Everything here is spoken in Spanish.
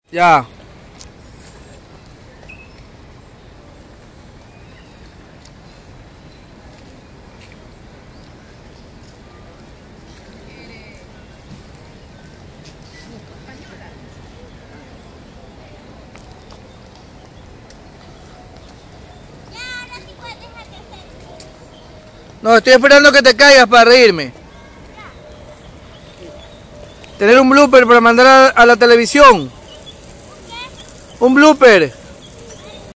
Ya. No, estoy esperando que te caigas para reírme. Tener un blooper para mandar a la televisión. Un blooper.